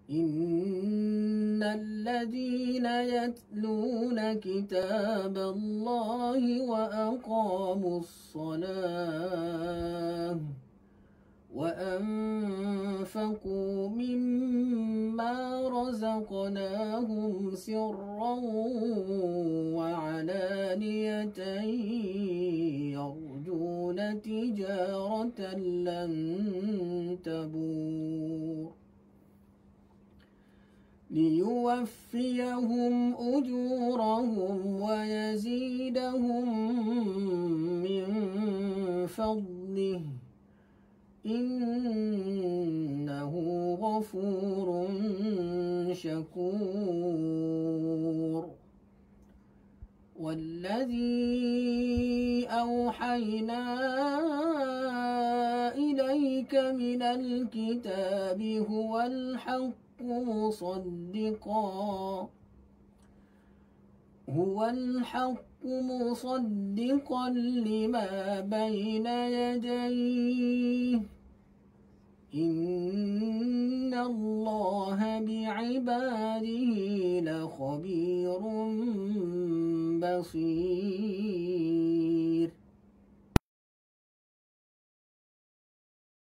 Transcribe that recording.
إن الذين يتلون كتاب الله وأقاموا الصلاة وأنفقوا مما رزقناهم سرا وعلانية يرجون تجارة لن تبور ليوفيهم أجورهم ويزيدهم من فضله إنه غفور شكور والذي أوحينا إليك من الكتاب هو الحق مصدقا لما بين يديه إن الله بعباده لخبير بصير